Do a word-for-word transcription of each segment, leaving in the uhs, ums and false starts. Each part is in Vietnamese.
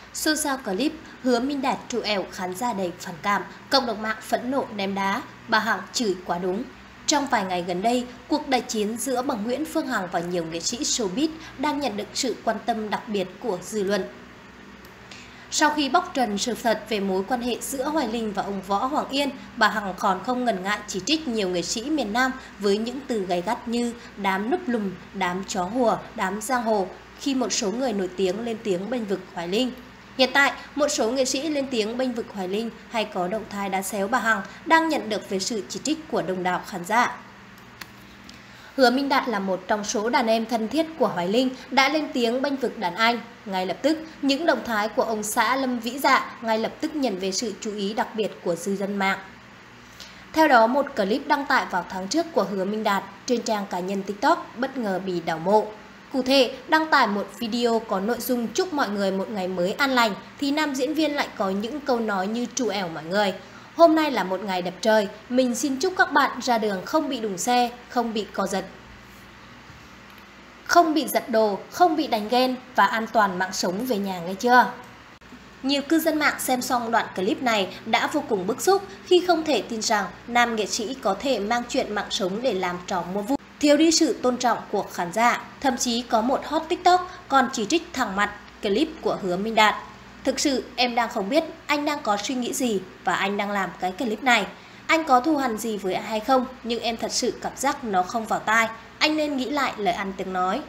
Xôn xao clip Hứa Minh Đạt trụ ẻo khán giả đầy phản cảm, cộng đồng mạng phẫn nộ ném đá, bà Hằng chửi quá đúng. Trong vài ngày gần đây, cuộc đại chiến giữa bà Nguyễn Phương Hằng và nhiều nghệ sĩ showbiz đang nhận được sự quan tâm đặc biệt của dư luận. Sau khi bóc trần sự thật về mối quan hệ giữa Hoài Linh và ông Võ Hoàng Yên, bà Hằng còn không ngần ngại chỉ trích nhiều nghệ sĩ miền Nam với những từ gay gắt như đám núp lùm, đám chó hùa, đám giang hồ khi một số người nổi tiếng lên tiếng bênh vực Hoài Linh. Hiện tại, một số nghệ sĩ lên tiếng bênh vực Hoài Linh hay có động thái đá xéo bà Hằng đang nhận được về sự chỉ trích của đông đảo khán giả. Hứa Minh Đạt là một trong số đàn em thân thiết của Hoài Linh đã lên tiếng bênh vực đàn anh. Ngay lập tức, những động thái của ông xã Lâm Vĩ Dạ ngay lập tức nhận về sự chú ý đặc biệt của dư dân mạng. Theo đó, một clip đăng tải vào tháng trước của Hứa Minh Đạt trên trang cá nhân TikTok bất ngờ bị đào mộ. Cụ thể, đăng tải một video có nội dung chúc mọi người một ngày mới an lành thì nam diễn viên lại có những câu nói như trù ẻo mọi người. Hôm nay là một ngày đẹp trời, mình xin chúc các bạn ra đường không bị đụng xe, không bị co giật, không bị giật đồ, không bị đánh ghen và an toàn mạng sống về nhà nghe chưa? Nhiều cư dân mạng xem xong đoạn clip này đã vô cùng bức xúc khi không thể tin rằng nam nghệ sĩ có thể mang chuyện mạng sống để làm trò mua vui, thiếu đi sự tôn trọng của khán giả. Thậm chí có một hot TikTok còn chỉ trích thẳng mặt clip của Hứa Minh Đạt. Thực sự em đang không biết anh đang có suy nghĩ gì và anh đang làm cái clip này. Anh có thù hằn gì với ai hay không, nhưng em thật sự cảm giác nó không vào tai. Anh nên nghĩ lại lời ăn tiếng nói.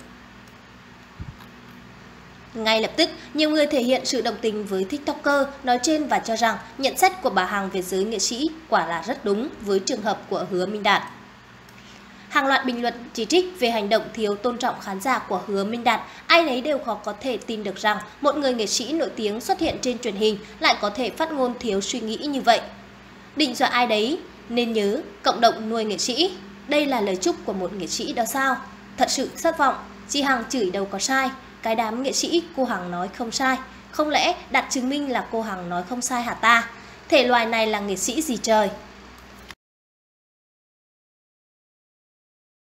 Ngay lập tức, nhiều người thể hiện sự đồng tình với TikToker nói trên và cho rằng nhận xét của bà Hằng về giới nghệ sĩ quả là rất đúng với trường hợp của Hứa Minh Đạt. Hàng loạt bình luận chỉ trích về hành động thiếu tôn trọng khán giả của Hứa Minh Đạt, ai nấy đều khó có thể tin được rằng một người nghệ sĩ nổi tiếng xuất hiện trên truyền hình lại có thể phát ngôn thiếu suy nghĩ như vậy. Định dọa ai đấy, nên nhớ cộng đồng nuôi nghệ sĩ. Đây là lời chúc của một nghệ sĩ đó sao? Thật sự thất vọng, chị Hằng chửi đâu có sai. Cái đám nghệ sĩ cô Hằng nói không sai. Không lẽ đặt chứng minh là cô Hằng nói không sai hả ta? Thể loại này là nghệ sĩ gì trời?